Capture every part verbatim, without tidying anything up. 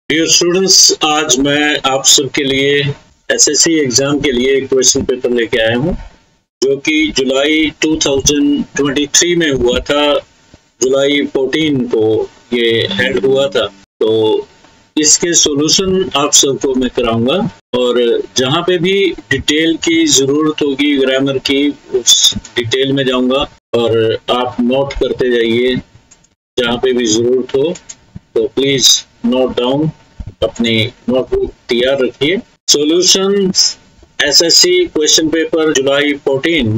Dear students, आज मैं आप सबके लिए एसएससी एग्जाम के लिए एक क्वेश्चन पेपर लेके आया हूँ जो कि जुलाई दो हज़ार तेईस में हुआ था। जुलाई चौदह को ये हेल्ड हुआ था, तो इसके सॉल्यूशन आप सबको मैं कराऊंगा और जहाँ पे भी डिटेल की ज़रूरत होगी ग्रामर की, उस डिटेल में जाऊंगा और आप नोट करते जाइए जहाँ पे भी ज़रूरत हो। तो प्लीज नोट डाउन, अपनी नोटबुक तैयार रखिए। सॉल्यूशंस एसएससी क्वेश्चन पेपर जुलाई चौदह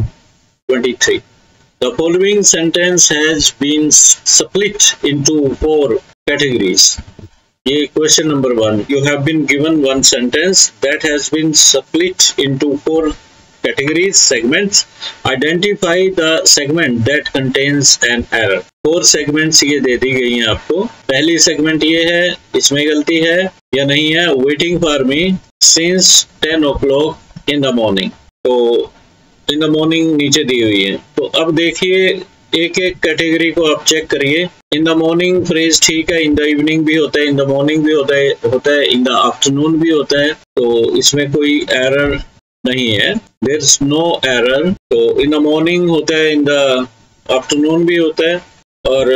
तेईस। The following sentence has been split into four categories. ये question number one. You have been given one sentence that has been split into four categories, segments. Identify the segment that contains an error. Four segments ये दे दी गई हैं आपको। पहली segment ये है, इसमें गलती है या नहीं है। Waiting for me since ten o'clock in the morning, तो इन द मॉर्निंग नीचे दी हुई है। तो अब देखिए एक एक कैटेगरी को आप चेक करिए। इन द मॉर्निंग फ्रेज ठीक है, इन द इवनिंग भी होता है, इन द मॉर्निंग भी होता है होता है इन द आफ्टरनून भी होता है, तो इसमें कोई एरर नहीं है। There is no error. तो इन द मॉर्निंग होता है, इन द आफ्टरनून भी होता है, और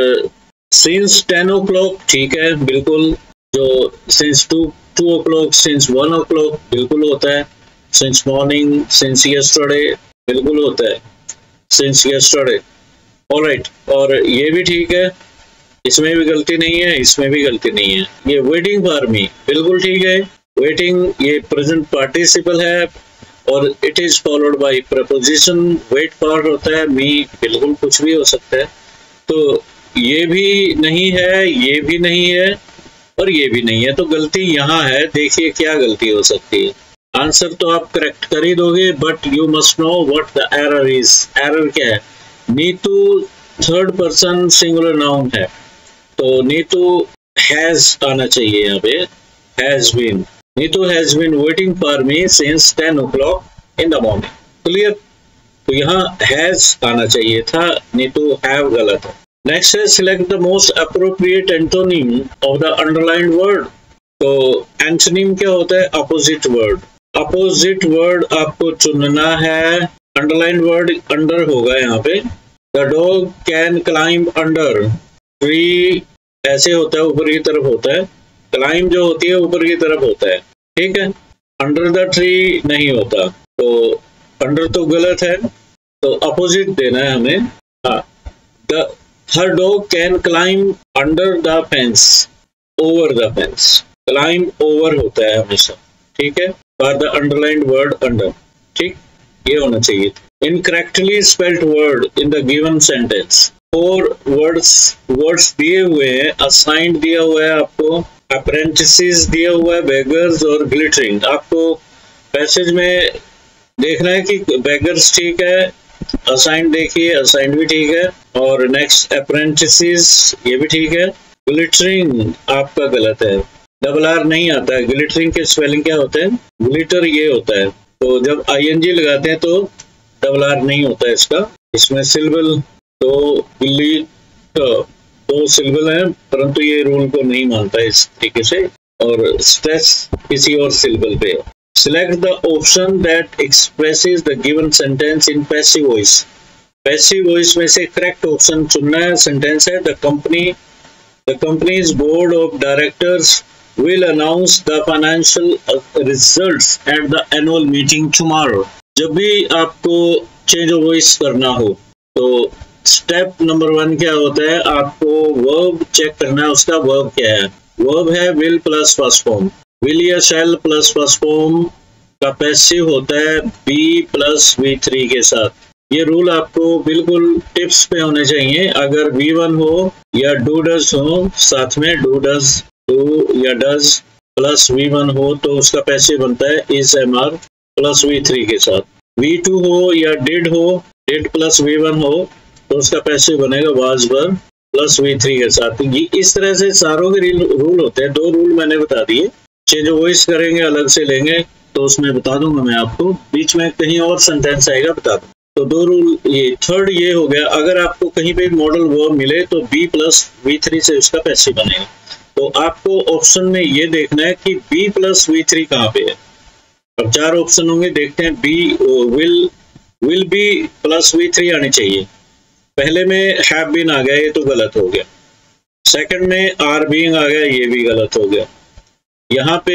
सिंस टेन ओ क्लॉक ठीक है बिल्कुल। जो since two two o'clock, since one o'clock बिल्कुल होता है। सिंस मॉर्निंग, सिंस यस्टरडे बिल्कुल होता है, सिंस यस्टरडे। ऑलराइट, और ये भी ठीक है, इसमें भी गलती नहीं है, इसमें भी गलती नहीं है। ये वेटिंग फॉर मी बिल्कुल ठीक है। वेटिंग ये प्रेजेंट पार्टिसिपल है और it is followed by preposition. Wait for होता है, मी बिल्कुल कुछ भी हो सकता है। तो ये भी नहीं है, ये भी नहीं है और ये भी नहीं है, तो गलती यहाँ है। देखिए क्या गलती हो सकती है। आंसर तो आप करेक्ट कर ही दोगे, but you must know what the error is. Error क्या है? Neetu third person singular noun है, तो नीतू हैज आना चाहिए यहाँ पे, has been. Neetu has been waiting for me since ten o'clock in the morning. Clear? तो यहाँ हैज आना चाहिए था, नीतू हैव गलत है। नेक्स्ट है select the most appropriate antonym of the underlined word. तो एंटोनिम क्या होता है? Opposite word. अपोजिट वर्ड आपको चुनना है। अंडरलाइंड वर्ड अंडर होगा यहाँ पे। The dog can climb under tree, ऐसे होता है, ऊपर की तरफ होता है। क्लाइंब जो होती है ऊपर की तरफ होता है, ठीक है। अंडर द ट्री नहीं होता, तो अंडर तो गलत है, तो अपोजिट देना है हमें। हाँ, the her dog can climb under the fence, over the fence. Climb over होता है हमेशा, ठीक है, for the underlined word under, ठीक, ये होना चाहिए। Incorrectly spelled word in the given sentence. Four words words दिए हुए हैं, असाइंड दिया हुआ है आपको, अप्रेंटिसेस दिया हुआ है, बेगर्स और ग्लिटरिंग। आपको पैसेज में देखना है कि बेगर्स ठीक है, असाइंड देखिए, असाइंड भी ठीक है, और नेक्स्ट अप्रेंटिसेस ये भी ठीक है। ग्लिटरिंग आपका गलत है, डबल आर नहीं आता है। ग्लिटरिंग के स्पेलिंग क्या होते हैं? ग्लिटर ये होता है, तो जब आईएनजी लगाते हैं तो डबल आर नहीं होता है इसका। इसमें सिलेबल तो ग्लिटर दो सिलेबल है, परंतु ये रूल को नहीं मानता है इस तरीके से, और स्ट्रेस किसी और सिलेबल पे। Select the option that expresses the given sentence in passive voice. Passive voice में से correct option चुनना है। Sentence है the company, the company's board of directors will announce the financial results at the annual meeting tomorrow. जब भी आपको change of voice करना हो, तो step number वन क्या होता है? आपको verb check करना है, उसका verb क्या है? Verb है will plus first form। Will या शैल प्लस फर्स्ट फॉर्म का पैसिव होता है बी प्लस वी थ्री के साथ। ये रूल आपको बिल्कुल टिप्स पे होने चाहिए। अगर वी वन हो या डू डज हो, साथ में डू डज डू या डज प्लस वी वन हो, तो उसका पैसिव बनता है is am are plus V three के साथ। वी टू हो या डिड हो, डिड प्लस वी वन हो, तो उसका पैसिव बनेगा was were plus V three के साथ। ये इस तरह से सारों के रूल होते हैं। दो रूल मैंने बता दिए। चेंज वॉइस करेंगे अलग से लेंगे तो उसमें बता दूंगा मैं आपको, बीच में कहीं और सेंटेंस आएगा बता दूँ। तो दो रूल, ये थर्ड ये हो गया। अगर आपको कहीं पे मॉडल वर्ब मिले तो बी प्लस वी थ्री से उसका पैसिव बनेगा। तो आपको ऑप्शन में ये देखना है कि बी प्लस वी थ्री कहाँ पे है। अब चार ऑप्शन होंगे, देखते हैं। Be will will be plus V three आनी चाहिए। पहले में हैव बीन आ गया, ये तो गलत हो गया। सेकंड में आर बीइंग आ गया, ये भी गलत हो गया। यहाँ पे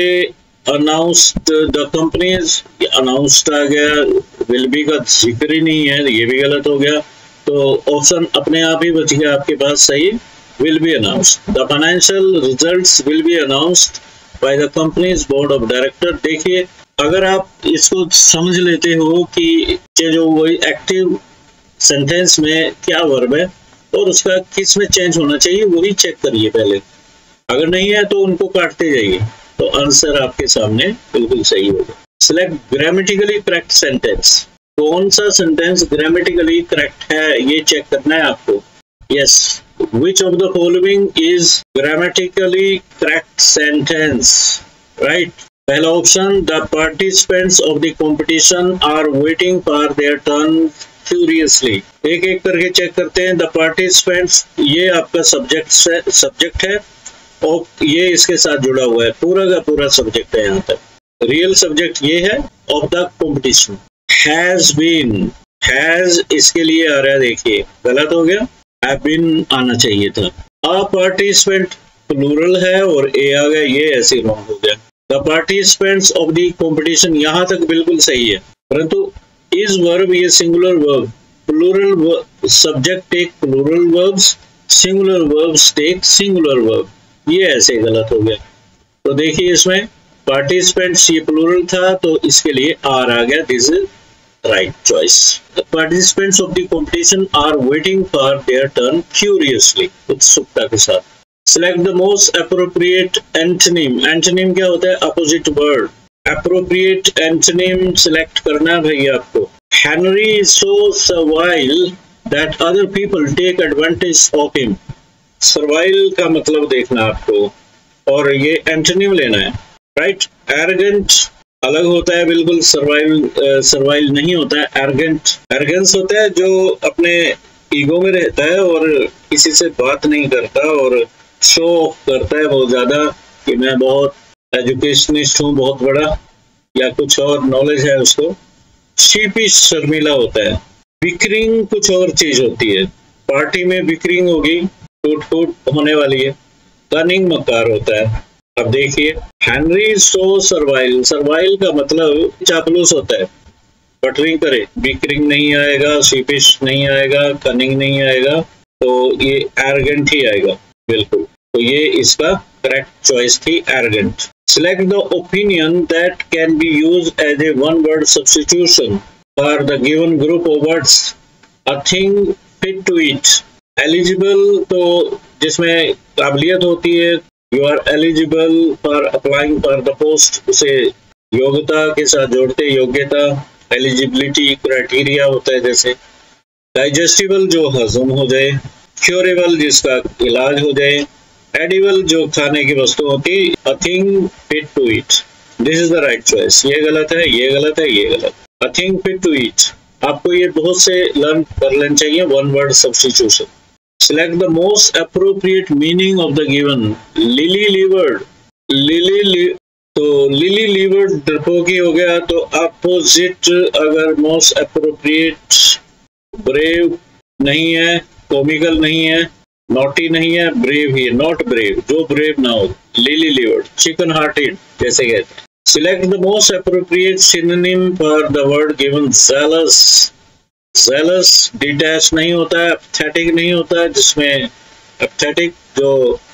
अनाउंस्ड द कंपनीज, अनाउंस्ड आ गया, विल बी का जिक्र ही नहीं है, ये भी गलत हो गया। तो ऑप्शन अपने आप ही बच गया आपके पास सही, will be announced. The financial results will be announced by the company's board of director. देखिए, अगर आप इसको समझ लेते हो कि जो वही एक्टिव सेंटेंस में क्या वर्ब है और उसका किस में चेंज होना चाहिए, वही चेक करिए पहले। अगर नहीं है तो उनको काटते जाइए, तो आंसर आपके सामने बिल्कुल सही होगा। Select grammatically correct sentence. कौन सा सेंटेंस ग्रामेटिकली करेक्ट है ये चेक करना है आपको। Yes, which of the following is grammatically correct sentence? Right. पहला option, the participants of the competition are waiting for their turn curiously. एक एक करके चेक करते हैं। the participants, ये आपका सब्जेक्ट से सब्जेक्ट है और ये इसके साथ जुड़ा हुआ है, पूरा का पूरा सब्जेक्ट है। यहाँ तक रियल सब्जेक्ट ये है of the competition. Has been, has इसके लिए आ रहा है, देखिए गलत हो गया, have been आना चाहिए था। A participant प्लूरल है और ए आ गया, ये ऐसे रॉन्ग हो गया। The participants of the competition, यहाँ तक बिल्कुल सही है, परंतु इस वर्ब, ये singular verb, plural subject take plural verbs, singular verbs take singular verb, ये ऐसे गलत हो गया। तो देखिए इसमें पार्टिसिपेंट्स ये प्लूरल था तो इसके लिए आर आ गया, this is right choice. The participants of the competition are waiting for their turn curiously. उत्सुकता के साथ। Select the most appropriate antonym. Antonym क्या होता है? Opposite word. Appropriate antonym select करना है भैया आपको। Henry is so servile that other people take advantage of him. Servile का मतलब देखना आपको और ये antonym लेना है, right? Arrogant अलग होता है बिल्कुल, सर्वाइव सर्वाइव नहीं होता है। एरोगेंट, एरोगेंस होता है जो अपने ईगो में रहता है और किसी से बात नहीं करता और शो ऑफ करता है बहुत ज्यादा कि मैं बहुत एजुकेशनिस्ट हूँ, बहुत बड़ा, या कुछ और नॉलेज है उसको। शीपिश, शर्मिला होता है। बिक्रिंग कुछ और चीज होती है, पार्टी में बिक्रिंग होगी, टूट फूट होने वाली है। कनिंग मकार होता है। अब देखिए, हेनरी सो सर्वाइल, सर्वाइल का मतलब चापलूस होता है, बटरिंग करे, बिक्रिंग नहीं आएगा, शीपिश नहीं आएगा, कनिंग नहीं आएगा, तो ये एरोगेंट ही आएगा बिल्कुल। तो ये इसका करेक्ट चॉइस थी, arrogant. Select the opinion that can be used as a one word substitution for the given group of words. A thing fit to it. Eligible तो जिसमें काबिलियत होती है, you are eligible for applying for the post, उसे योग्यता के साथ जोड़ते, योग्यता, एलिजिबिलिटी क्राइटेरिया होता है जैसे। डाइजेस्टिबल जो हजम हो जाए, क्योरेबल जिसका इलाज हो जाए, एडिबल जो खाने की वस्तु होती, a thing fit to eat, this is the right choice. ये गलत है, ये गलत है, ये गलत। A thing fit to eat, आपको ये बहुत से लर्न कर लेना चाहिए, one word substitution. Select the most appropriate meaning of the given. Lily livered, lily li तो लिली लिवर्ड डरपोकी हो गया, तो अपोजिट अगर मोस्ट अप्रोप्रिएट, ब्रेव नहीं है, कॉमिकल नहीं है, नॉटी नहीं है, ब्रेव ही है, नॉट ब्रेव, जो ब्रेव ना हो, लिली लिवर्ड। चिकन हार्टेड जैसे कहते हैं। Select the most appropriate synonym for the word given. zealous, zealous detach नहीं होता है, एपथेटिक नहीं होता है, जिसमें एपथेटिक जो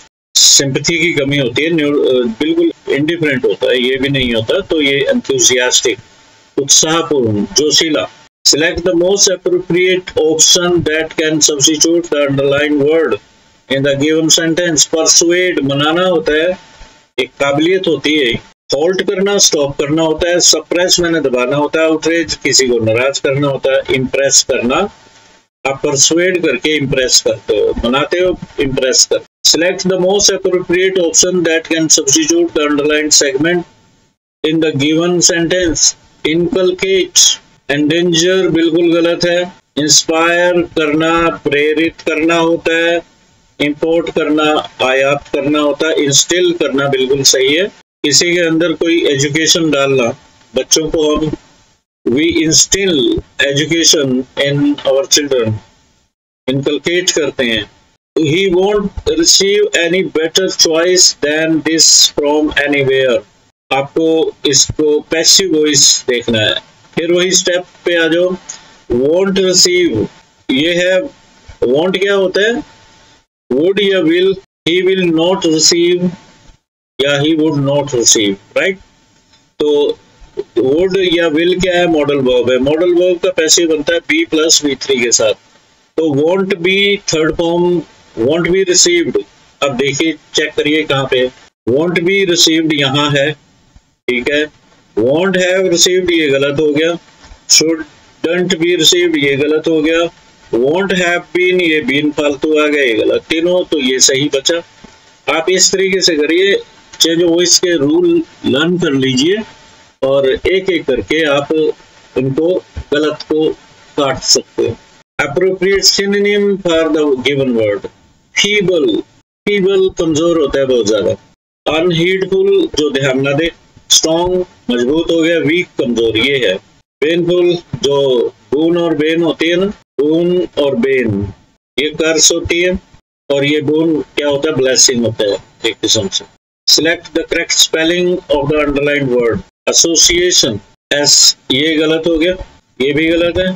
सिंपैथी की कमी होती है, बिल्कुल इंडिफरेंट होता है, ये भी नहीं होता, तो ये एंथुसियास्टिक, उत्साहपूर्ण, जोशीला। Select the most appropriate option that can substitute the underlined word in the given sentence. Persuade मनाना होता है, एक काबिलियत होती है। Halt करना, स्टॉप करना होता है। Suppress मैंने दबाना होता है। Outrage किसी को नाराज करना होता है। Impress करना, आप persuade करके impress करते हो, मनाते हो, impress कर। Select the most appropriate option that can substitute the underlined segment in the given sentence. Inculcate, endanger बिल्कुल गलत है। इंस्पायर करना, प्रेरित करना होता है। इंपोर्ट करना, आयात करना होता है, इंस्टिल करना बिल्कुल सही है। किसी के अंदर कोई एजुकेशन डालना, बच्चों को हम we instil education in our children, inculcate करते हैं। He won't receive any better choice than this from anywhere। आपको इसको पैसिव वॉइस देखना है। फिर वही स्टेप पे आ जाओ, won't receive, ये है want क्या होता है, would या will, he will not receive या he would not receive, right. तो would या will क्या है, मॉडल वर्ब है। मॉडल वर्ब का पैसिव बनता है बी प्लस वी थ्री के साथ। तो won't be third form, won't be received, अब देखिए चेक करिए कहाँ पे, won't be received यहाँ है, ठीक है। won't have received ये गलत हो गया, shouldn't be received ये गलत हो गया, won't have been ये been फालतू आ गया, ये गलत। तीनों तो ये सही बचा। आप इस तरीके से करिए, चेंज वॉइस के रूल लर्न कर लीजिए और एक एक करके आप इनको गलत को काट सकते हो। Appropriate synonym for the given word, feeble, feeble कमजोर होता है बहुत ज्यादा। Unheedful जो ध्यान ना दे, strong मजबूत हो गया, weak कमजोर ये है। Painful जो boon और bane होती है ना, boon और bane ये कर्स होती है, और ये boon क्या होता है, blessing होता है एक किस्म से। Select the correct spelling of the underlined word, association, S ये गलत हो गया, ये भी गलत है।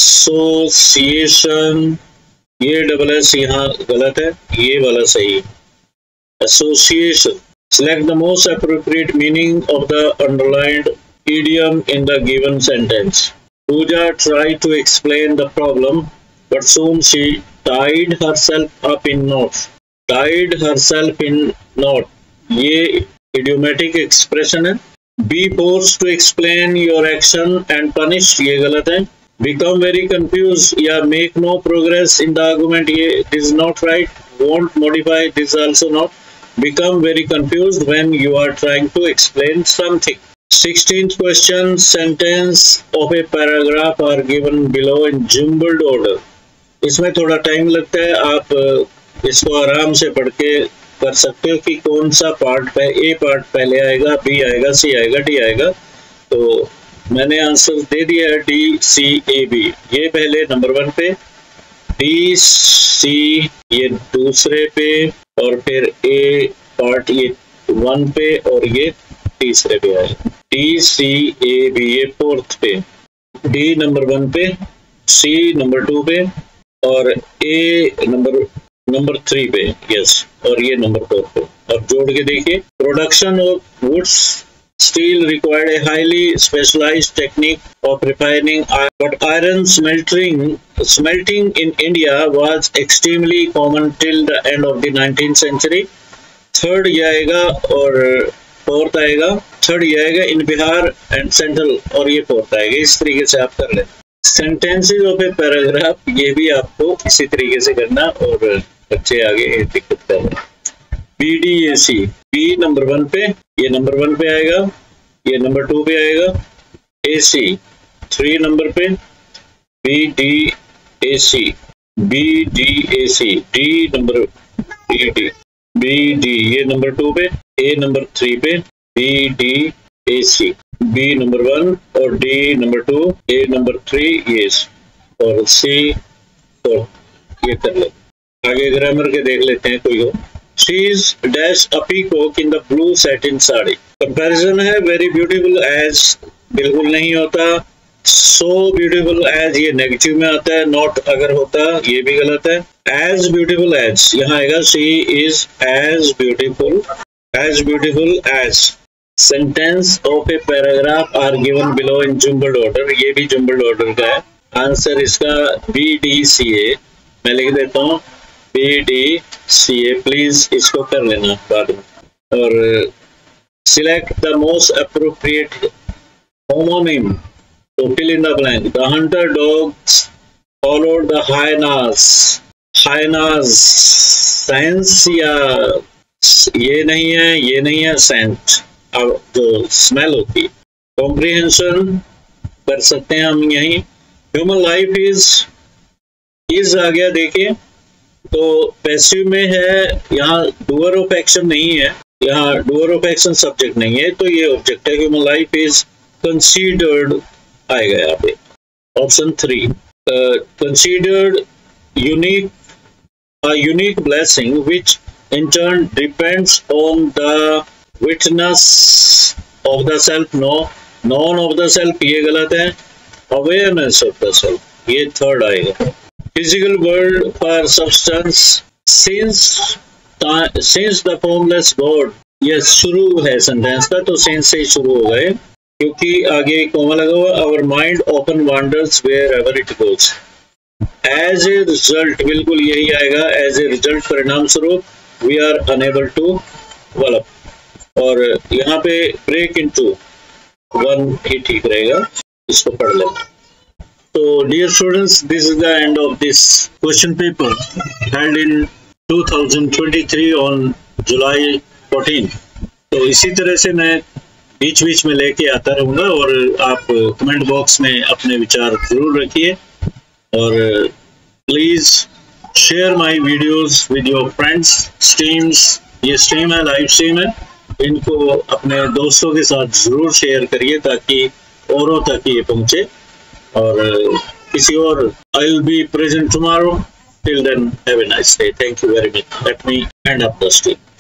एसोसिएशन ये डबल एस यहाँ गलत है, ये वाला सही। Association. Select the most appropriate meaning of the underlined idiom in the given sentence. Pooja tried to explain the problem, but soon she tied herself up in knots. Tied herself in knot ये idiomatic expression है। Be forced to explain your action and punished ये गलत है। Become very confused या make no progress in the argument ये is not right। Won't modify this also not। Become very confused when you are trying to explain something। sixteenth question, sentence of a paragraph are given below in jumbled order। इसमें थोड़ा time लगता है, आप इसको आराम से पढ़ के कर सकते हो कि कौन सा पार्ट पे, ए पार्ट पहले आएगा, बी आएगा, सी आएगा, डी आएगा। तो मैंने आंसर दे दिया है डी सी ए बी। ये पहले नंबर वन पे, डी सी ये दूसरे पे, और फिर ए पार्ट ये वन पे, और ये तीसरे पे आएगा। डी सी ए बी ये फोर्थ पे, डी नंबर वन पे, सी नंबर टू पे, और ए नंबर नंबर थ्री पे, यस, और ये नंबर फोर पे। अब जोड़ के देखिए, production of woods steel required a highly specialised technique of refining, but iron smelting smelting in India was extremely common till the end of the nineteenth century. Third ये आएगा और फोर्थ आएगा, third ये आएगा इन बिहार एंड सेंट्रल, और ये fourth आएगा। इस तरीके से आप कर लें। सेंटेंसेस ऑफ ए पैराग्राफ ये भी आपको इसी तरीके से करना, और बच्चे आगे दिक्कत कर रहे हैं। B D A C, B number one पे, ये नंबर वन पे आएगा, ये नंबर टू पे आएगा। ए सी थ्री नंबर पे, B D A C, B D A C, D number B D B D ये नंबर टू पे, ए नंबर थ्री पे, B D A C, B number one और D number two, A number three ये, और सी four, ये कर ले। आगे ग्रामर के देख लेते हैं कोई हो। She is dash a peacock in the blue satin sari. Comparison है वेरी ब्यूटीफुल एज बिल्कुल नहीं होता, so beautiful as ये नेगेटिव में आता है, नॉट अगर होता ये भी गलत है। as beautiful as यहाँ आएगा, she is as beautiful as beautiful as। sentence of a paragraph are given below in jumbled order, ये भी jumbled order का है। आंसर इसका बी डी सी ए, मैं लिख देता हूँ B D C A, please इसको कर लेना बाद में। और select the most appropriate homonym तो fill in the blank। The hunter dogs followed the hyenas। hyenas sense या ये नहीं है, ये नहीं है, scent अब जो स्मेल होती है। कॉम्प्रिहेंशन कर सकते हैं हम यहीं। ह्यूमन लाइफ इज इज आ गया, देखिए तो पैसिव में है, यहाँ डूअर ऑफ एक्शन नहीं है, यहाँ डूअर ऑफ एक्शन सब्जेक्ट नहीं है, तो ये ऑब्जेक्ट है। ह्यूमन लाइफ इज कंसीडर्ड आएगा यहाँ पे। Option three, considered unique, a unique blessing which in turn depends on the witness of the self, no known of the self, ये गलत है। awareness of the self, ये third आएगा। physical world for substance since since the formless God, ये शुरू है sentence का, तो since से शुरू हो गए क्योंकि आगे कोमा लगा हुआ। our mind often wanders wherever it goes, as a result, बिल्कुल यही आएगा, एज ए रिजल्ट, परिणाम स्वरूप we are unable to develop. और यहाँ पे ब्रेक इनटू वन ही ठीक रहेगा, इसको पढ़ लें। तो dear students, this is the end of this question paper held in two thousand twenty three on July fourteen. तो इसी तरह से मैं बीच बीच में लेके आता रहूंगा और आप कमेंट बॉक्स में अपने विचार जरूर रखिए। और please share my videos with your friends. Streams, ये स्ट्रीम है, लाइव स्ट्रीम है, इनको अपने दोस्तों के साथ जरूर शेयर करिए ताकि औरों तक ये पहुंचे। और किसी और, I will be present tomorrow. Till then have a nice day. Thank you very much. Let me end up the stream.